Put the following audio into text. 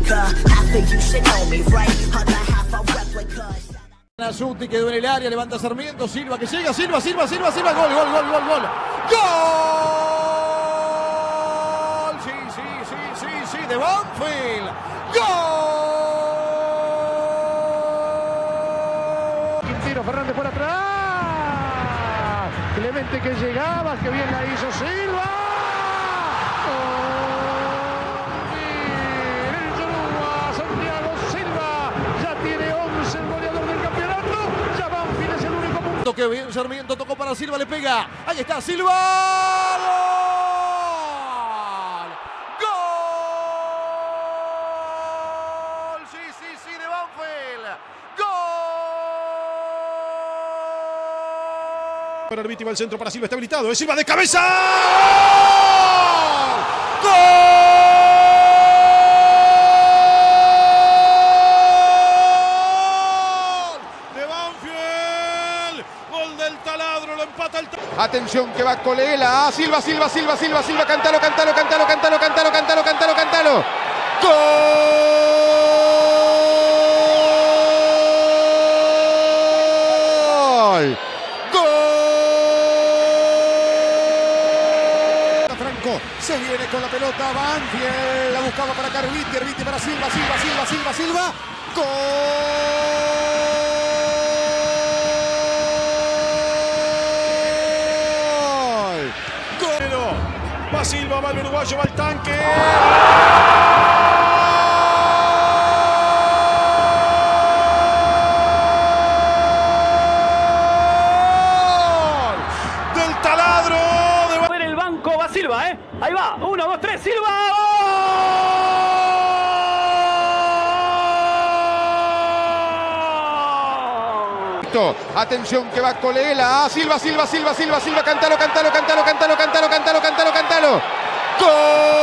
Nasuti quedó en el área, levanta Sarmiento, Silva que llega, Silva, gol. Sí, de Banfield. ¡Gol! Quintero, Fernández por atrás. Clemente que llegaba, que bien la hizo Silva. Que bien, Sarmiento tocó para Silva, le pega. Ahí está Silva. ¡Gol! Sí, de Banfield. ¡Gol! Para Arbiti va al centro para Silva, está habilitado. Es Silva de cabeza. ¡Gol! Del Taladro, lo empata el Atención que va Colela. Silva, cántalo. ¡Gol! ¡Gol! Franco se viene con la pelota, Banfield la buscaba para Arbiti para Silva. ¡Gol! Va Silva, va el uruguayo, va el tanque. Del Taladro. En el banco va Silva, Ahí va, 1, 2, 3, Silva. Atención que va Colela. Silva, cántalo. ¡Gol!